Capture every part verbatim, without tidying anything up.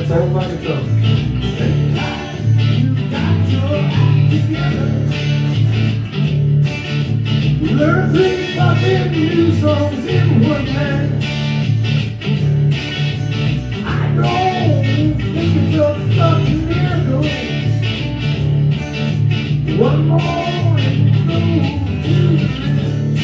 whole fucking song. Learn three fucking new songs in one night. I don't think it's a fucking miracle. One more and go to the rest.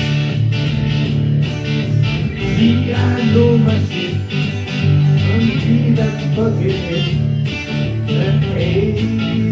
See, I know my shit. Until that's fucking it. And hey.